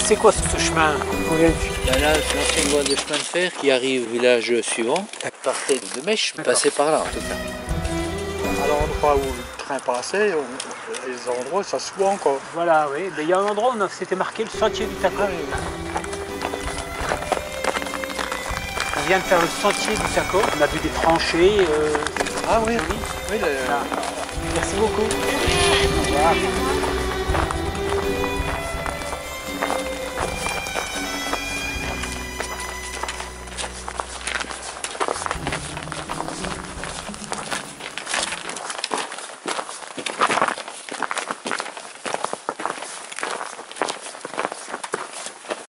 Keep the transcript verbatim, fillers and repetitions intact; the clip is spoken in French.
c'est quoi ce chemin qu'on vient de suivre? Ben là, c'est l'ancienne voie de chemin de fer qui arrive au village suivant. Partait de Mèche, passait par là en tout cas. À l'endroit où le train passait, on, les endroits, ça se voit encore. Voilà, oui. Mais il y a un endroit où c'était marqué le sentier du Taco. Ah, oui. On vient de faire le sentier du Taco. On a vu des tranchées. Euh... Ah oui, oui. oui le... Merci beaucoup. Au revoir.